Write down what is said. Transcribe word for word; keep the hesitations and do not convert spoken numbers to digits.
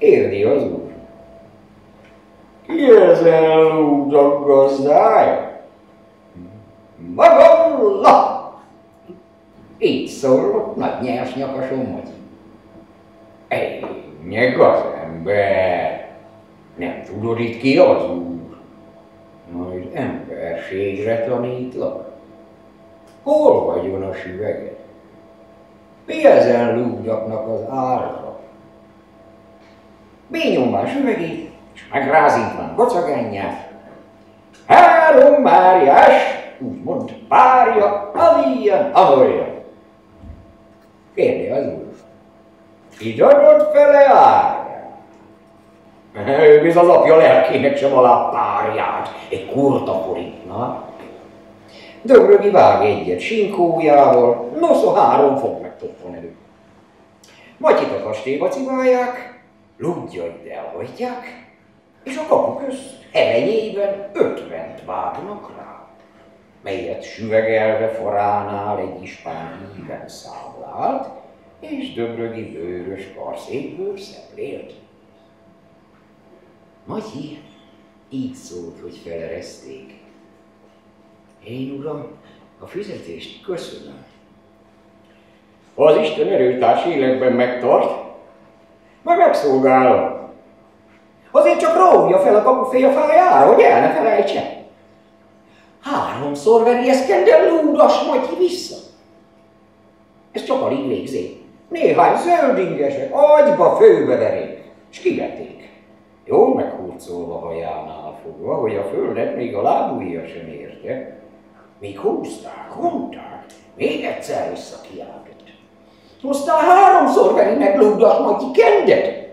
Érdi az úr. Ki ezen lúdak gazdája? Magalla! Így szólott nagy nyers nyakason Matyi. Ennyi gazember! Nem tudod itt ki az úr? Majd emberségre tanítlak. Hol vagyon a süveged? Mi ezen lúgyaknak az ára? Bínyom már süvegét, és megrázintlan kocagányát. Három Máriás, úgymond párja, amilyen, amolyan. Kérdi az úr. Így adott fele árját. Ő biz az apja lelkének sem alá párját, egy kurta forintnak. Döbrögi vág egyet sinkójával, nosz a három fog megtoppan elő. Matyit a kastélyba cibálják, lúdjait elhajtják, és a kapu közt hevenyében ötvent vágnak rá, melyet süvegelve forránál egy ispán híven számlált, és döbrögi bőrös karszékből szeplélt. Matyi így szólt, hogy felereszték. Én, uram, a fizetést köszönöm. Az Isten erőtárs életben megtart, majd megszolgálom. Azért csak róvja fel a kapuféja fájára, hogy el ne felejtse. Háromszor veri eszkender lúdas Matyi vissza. Ez csak alig végzé. Néhány zöldingesek agyba főbe verék, s kivették. Jól meghurcolva hajánál fogva, hogy a földet még a lábujja sem érte. Míg húzták, hunták, még egyszer visszakiáltott. Aztán háromszor veri meg lúdas Matyi kendet,